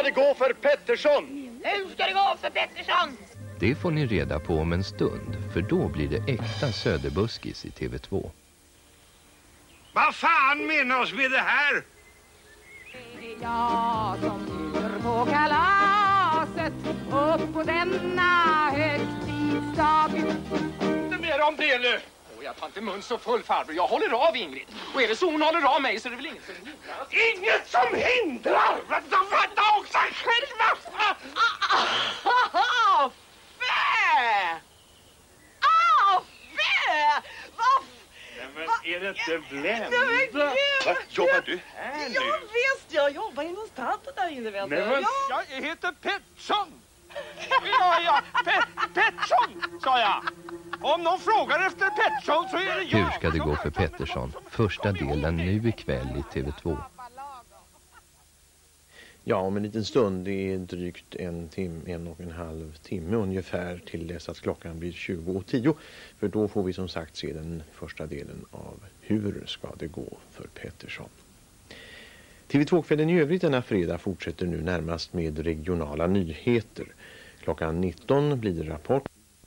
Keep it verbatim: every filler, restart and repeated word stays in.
ska det gå för Pettersson? Hur ska det gå för Pettersson? Det får ni reda på om en stund, för då blir det äkta Söderbuskis i T V två. Vad fan menas med det här? Det är jag som bjuder på kalaset upp på denna högtidsdag. Inte mer om det nu. Oh, jag tar inte mun så full, farbror. Jag håller av Ingrid. Och är det så hon håller av mig så är det väl inget som hindrar. Inget som hindrar! De fattar också själva! Åh, fä! Åh, fä! Vad? Men är det inte Blenda? Nej, men gud! Va? Jobbar du här nu? Ja, visst. Jag jobbar inom staten där inne, vet du. Nej, men... Ja. Jag heter Pettersson. Ja, ja. Pe Pettersson, sa jag. Om någon frågar efter Pettersson så är det jag. Hur ska det gå för Pettersson? Första delen nu ikväll i T V två. Ja, om en liten stund, det är drygt en timme, en och en halv timme ungefär till dess att klockan blir tjugo och tio. För då får vi som sagt se den första delen av Hur ska det gå för Pettersson. T V två-kvällen i övrigt denna fredag fortsätter nu närmast med regionala nyheter. Klockan nitton blir det Rapport.